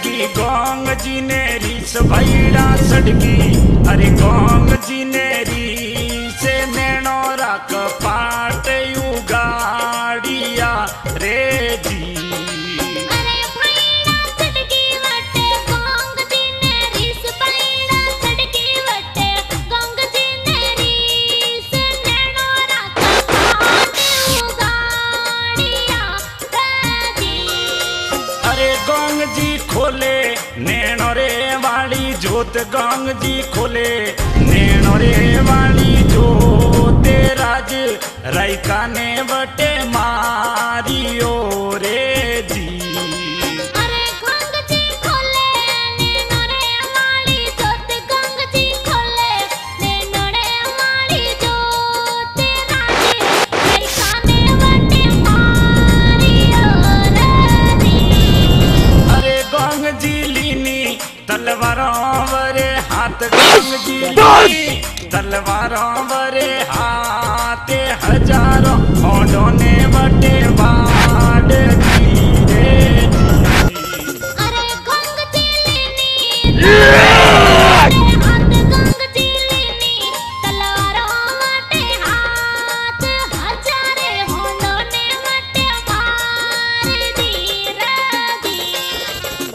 सड़गी gong जी ने रीस भैड़ा सड़गी। अरे गोंग जी ने रीस नैनो रख पाट उगाड़िया रे जी। गोंग जी खोले नैनो रे वाली जोत, गोंग जी खोले नैनो रे वाली जोत। राज रायका ने बटे मारियो रे जी। अरे गोंग जी खोले नैनो रे वाली जोत, गोंग जी खोले नैनो रे वाली जोत। राज रायका ने बटे मारियो रे जी। अरे गोंग जी लीनी तलवारों वरे हाथ, गोंग जी लीनी तलवारों वरे हाथ। हजारों होंडों ने बटे बाढ़ दी रे जी। अरे गोंग जी लीनी हाथ, गोंग जी लीनी तलवारों वटे हाथ। हजारे होंडों ने बटे मार दी रे जी।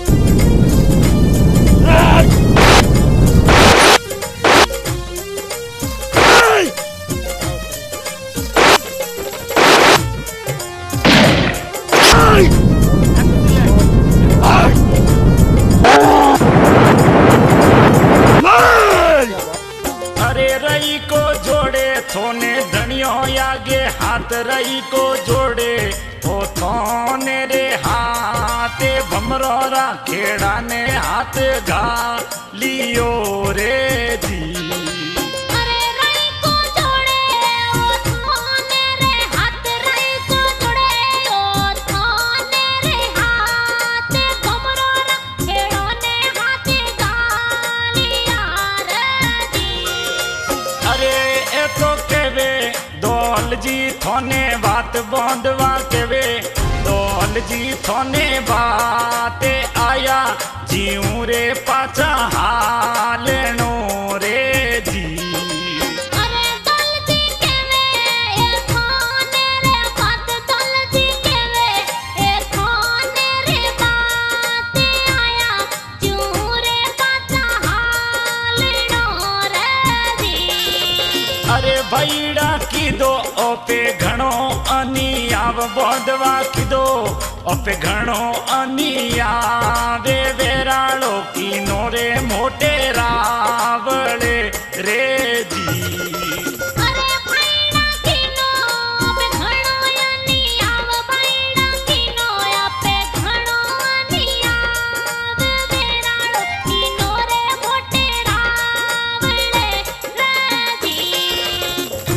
अरे रई को जोड़े थोने धनियों आगे हाथ, रई को जोड़े ओ थोने रे हाथ। भमरो रा खेड़ा ने हाथ घा लियो रे जी। अरे रई को जोड़े ओ थोने रे हाथ, रई को जोड़े ओ थोने रे हाथ। भमरो रा खेड़ो ने हाथ गालिया रे जी। अरे ए तो केवे दौल जी थोने बात बोंदवा केवे दौल जी थोने बात। आया जीऊ रे पाचा हालनो रे जी। अरे दौल जी केवे ए थोने रे बात, दौल जी केवे ए थोने रे बात। आया जीऊ रे पाचा हालनो रे जी। अरे भैड़ा की दो ओपे घणो अनियाव बोंदवा की दो ओपे घणो अनियावे। वेराड़ो की नोरे मोटे रावले रे जी। अरे भैड़ा कीनो पे घणो अनियाव, भैड़ा कीनो पे घणो अनियाव। वेराड़ो कीनो रे मोटे रावले रे जी।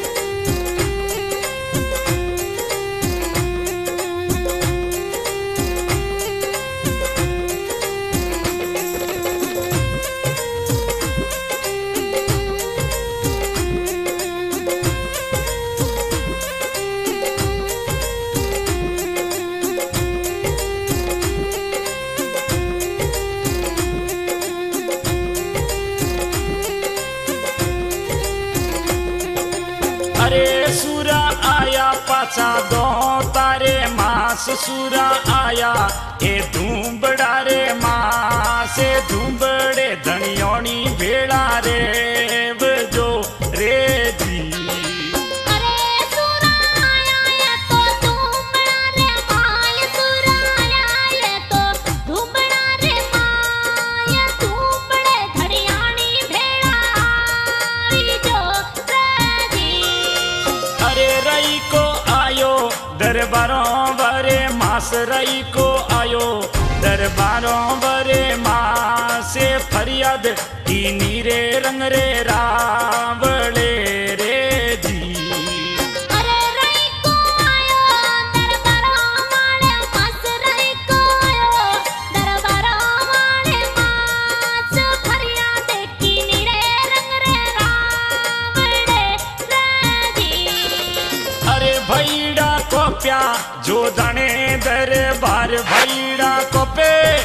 अरे सूरा आया पाचा दो तारे मास, सूरा आया ए धूम्बड़ा रे मास। धूम्बड़े धनियोनी भेड़ा रे बजो रे जी। अरे सूरा आया ये तो धूम्बड़ा रे माय, सूरा आया ये तो धूम्बड़ा रे माय। धूम्बड़े धड़ियानी भेड़ा आई जो रे जी। अरे रई को आयो दरबारों बरे मास, रई को आयो दरबारों बरे मास। फरियाद की नीरे रंग रे रावले रे जी। अरे रई को आयो दरबारों वाले मास, रई को आयो दरबारों वाले मास। फरियाद की नीरे रंग रे रावले रे जी। अरे भैड़ा को प्या जो दने दरबार, भैड़ा को पे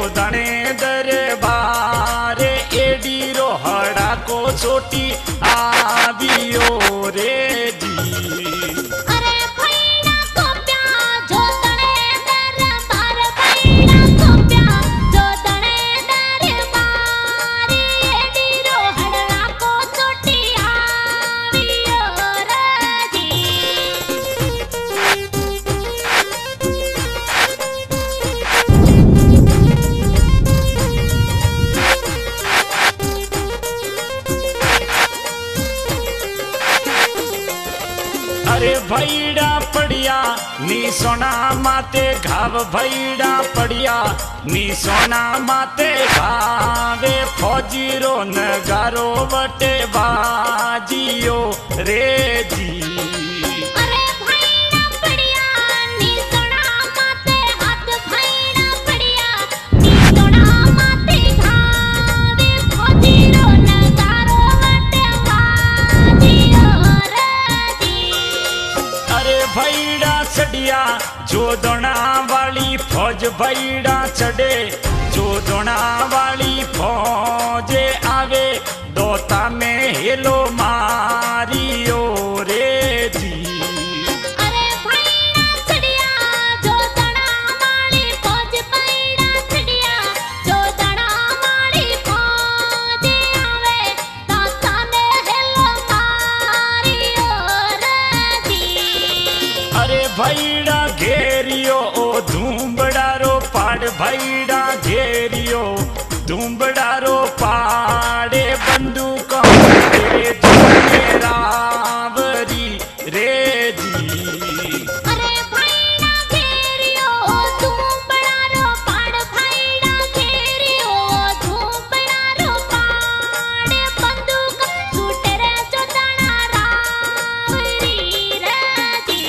दणे दरबार एडी रोहड़ा को छोटी आवियो रे जी। अरे भैया को प्या जो दणे दरबार भैया को प्या जो दणे दरबार एडी रोहड़ा को छोटी आवियो रे जी। अरे भैड़ा पड़िया नी सोना माते घाव भैड़ा पड़िया नी सोना माते घावे फौजी रो नगारो बटे बाजियो रे जी। अरे भैया पड़िया नी सोना माते हाथ भैया पड़िया नी सोना माते घावे फौजी रो नगारो बटे बाजियो रे जी। अरे भैड़ा चढ़िया जो दोना वाली फौज भैड़ा चढ़े जो दोना वाली फौज आवे दोता में हेलो मारियो रे जी। अरे भैया चढ़िया जो दड़ा माली फौज भैया चढ़िया जो दड़ा माली फौज आवे दाता ने हेलो मारियो रे जी। अरे भैड़ा घेरियो ओ धूम्बड़ारो पाड़ भैड़ा घेरियो धूम्बड़ारो पाड़े बंदूक रावरी रे जी। अरे भैया घेरियो तुम बड़ा रो पाड़ भैया घेरियो तुम बड़ा रो पाड़ बंदूक टूटे रे जो दड़ा रावरी रे जी।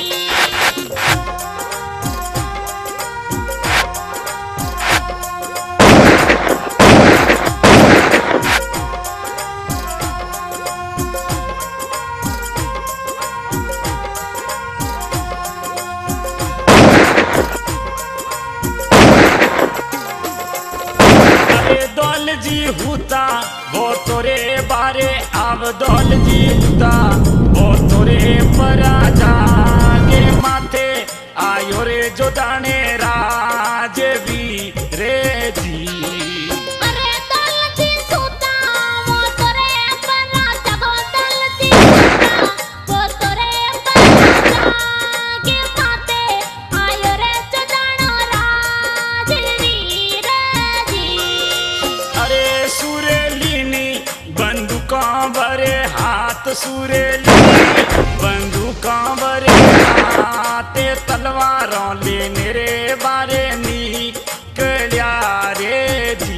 अरे दौल जी हूता वो तोरे बारे आव दौल जी हूता वो तोरे परा जागे माथे आयो रे जो दाने राजवी रे जी। अरे दौलती सूता वो तोरे परा जगो दौलती सूता वो तोरे परा जागे माते आयो रे चदानो राजवी रे जी। अरे सुरेलिनी बंदूकों भरे हाथ सुरेलिनी बंदूकों भरे हाथ तलवारों लेने रे बारे निकलिया रे जी।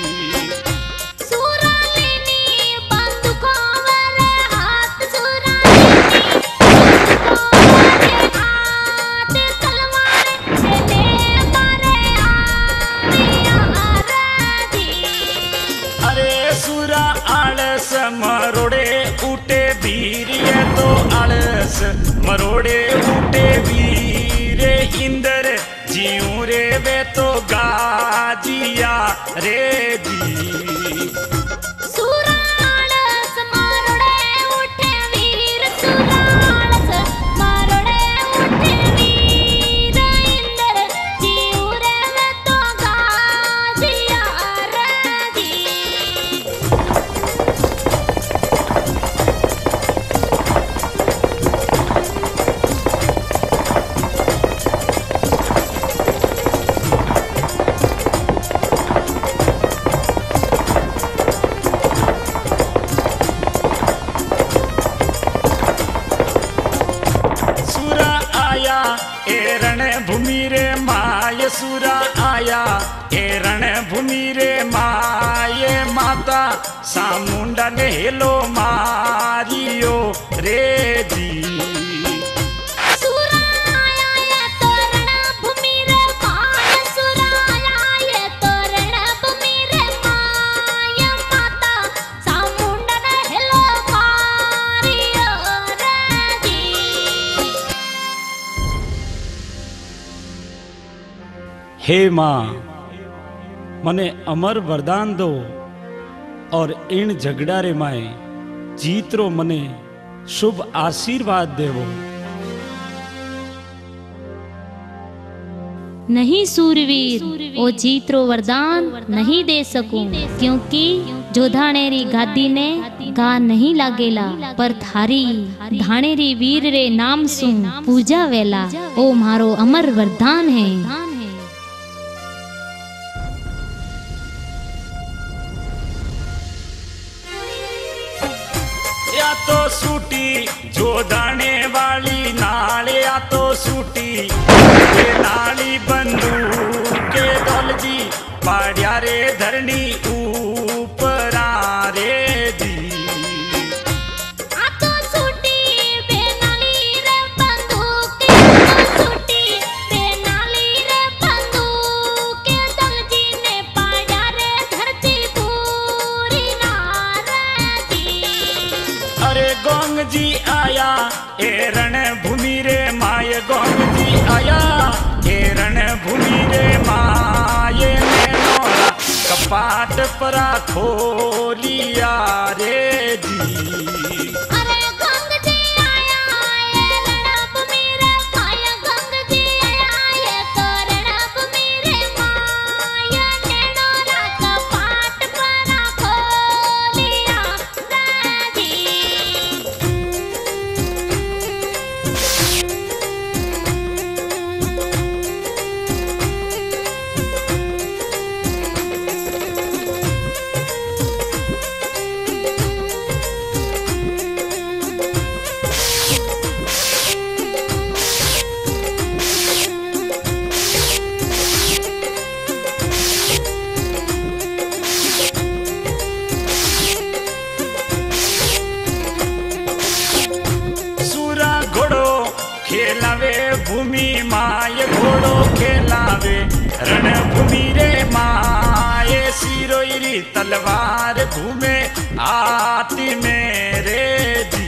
सुरालिनी बंदूकों वाले हाथ सुरालिनी बंदूकों वाले हाथ तलवार ले मारे आविया रे जी। अरे सुरा आलस मरोड़े उठे वीर ये तो आलस मरोड़े उठे वीर इंदर जीव रे वे तो गाजिया रे जी। सुरालस मारोड़े उठे वीर सुरालस मारोड़े उठे वीर इंदर जीव रे वे तो गाजिया रे जी। सुरा आया ए रण भूमि रे माय सुरा आया ए रण भूमि रे माय माता सामुंडा ने हेलो मारियो रे जी। सुराया ये तोरण भूमि रे माय सुराया ये तोरण भूमि रे माय माता सामुंडा ने हेलो मारियो रे जी। हे माँ मने अमर वरदान दो और इन झगड़ा रे माए जीतरो मने शुभ आशीर्वाद देवो। नहीं सूरवीर, ओ जीतरो वरदान नहीं दे सकूं, क्योंकि जो धाणेरी गादी ने गा नहीं लागेला, पर थारी धाणेरी वीर रे नाम सु पूजा वेला, ओ मारो अमर वरदान है। या तो सूटी जो दाने वाली नाल, या तो सूटी के नाली बंदूक के दौल जी पाड़िया रे धरनी ऊपर रे जी। आ तो सूटी बेनाली रे बंदूक, आ तो सूटी बेनाली रे बंदूक के दौल जी ने पाड़िया रे धरती पूरी नार जी। अरे गोंग जी आया ए रण भूमि रे माय, गोंग जी आया ए रण भूमि रे माय, नैनोरा कपाट परा खोलिया रे जी। अरे गंग जी आया ये रणब मेरे माया, गंग जी आया ये तो रणब मेरे माया, नैनोरा कपाट परा खोलिया राजी। सूरा घोड़ो खेलावे भूमि माय, घोड़ो खेलावे रण भूमि रे माय, सिरोइरी तलवार घूमे आती मेरे जी।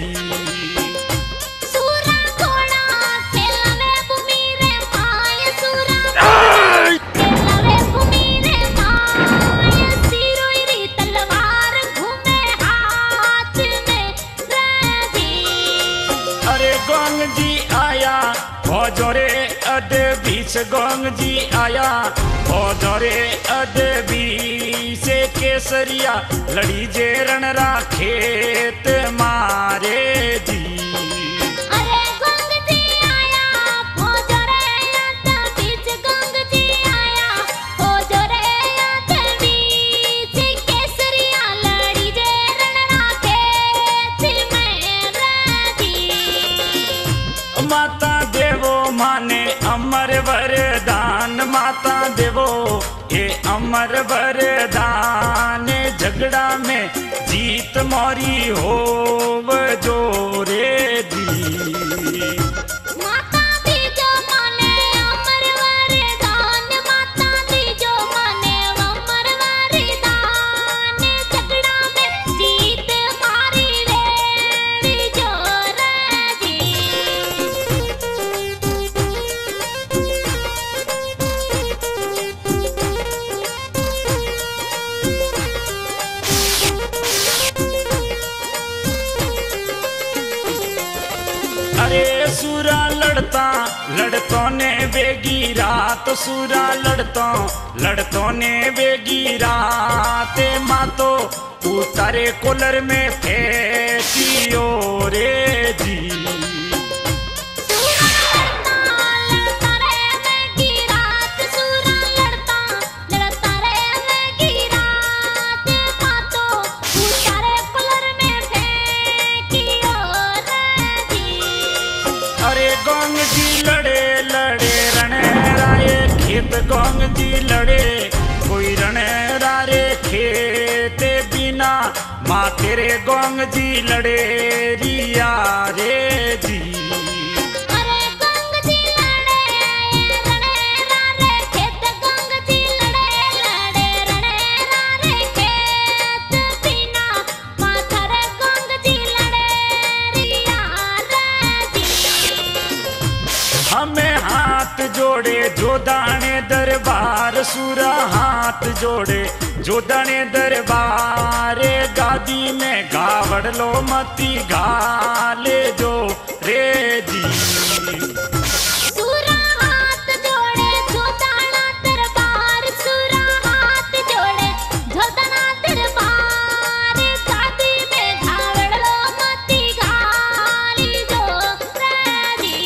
सूरा घोड़ा खेलावे भूमि रे माय, सूरा खेलावे भूमि रे माय, सिरोइरी तलवार घूमे हाथ में राजी। अरे गोंग जी आया भोजोरे अद बीच, गोंग जी आया भोजोरे अद बीच, केसरिया लड़ी जे रणरा खेत मारे जी। अरे गंग जी आया भोजरे याद बीच, गंग जी आया भोजरे याद बीच, केसरिया लड़ी जे रण राखे में राजी। माता देवो माने अमर वरदान, माता देवो ये अमर वरदान, झगड़ा में जीत मोरी होव जोरे जी। माता दी जो माने अमर वरदान, माता दी जो माने अमर वरदान, झगड़ा में जीत मारी वेड़ी जो राजी। अरे सूरा लड़ता लड़तों ने बेगी रात, सूरा लड़तों ने बेगी रात, मातो उतारे कोलर में फेंकियो रे जी। लड़ता रे वेगी रात, सूरा लड़ता रे वेगी रात, मातो उतारे कोलर में फेंकियो राजी। अरे गोंग जी लड़े लड़े रण राय खेत, गोंग जी लड़े कोई रण रारे खेत बिना, माँ तेरे गोंग जी लड़े रिया रे जी। अरे गंग जी लड़े रणे रारे खेत, गंग जी लड़े रणे रारे खेत बिना, माथरे गंग जी लड़े रिया राजी। हमें हाथ जोड़े जो दाने दरबार, सूरा हाथ जोड़े जोधने दरबारे गादी में गावड़ लो मती गाले जो रे जी। सुरा हाथ जोड़े जोधाना दरबार, सुरा हाथ जोड़े जोधाना दरबार गादी में गावड़ लो मती गाली जो रे जी।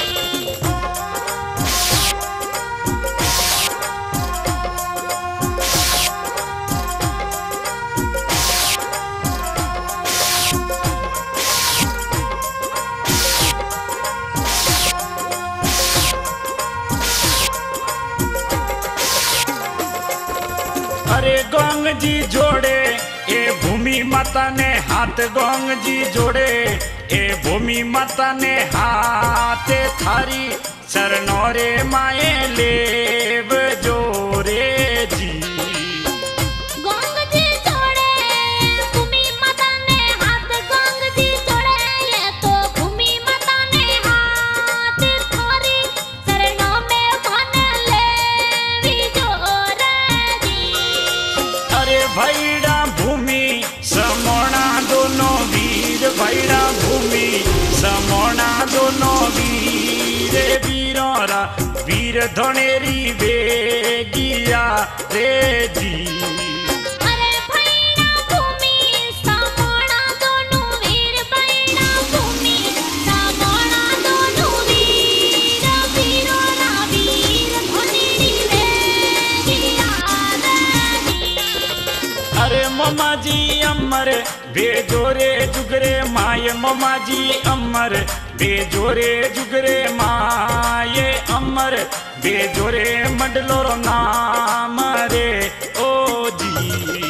अरे गोंग जी जोड़े ए भूमि माता ने हाथ, गोंग जी जोड़े ए भूमि माता ने हाथ थारी चरणों रे माए लेव जोरे जी। गोंग जी जोड़े भूमि माता ने हाथ, गोंग जी जोड़े ये तो भूमि माता ने हाथ थारी चरणों में मन लेवी जोरे जी। अरे भैड़ा भूमि समोना दोनों वीर, भैड़ा भूमि समोना दोनों वीर वीरों रा वीर धनेरी बेगिया रे जी। अरे भैड़ा भूमि समोना दोनों वीर, भैड़ा भूमि समोना दोनों वीर वीरों ना वीर धनेरी बेगिया रे जी। अरे ममा जी अमर बेजोरे जुगरे माये, ममा जी अमर बेजोरे जुगरे माये, अमर बेजोरे मंडलो रो नाम रे ओ जी।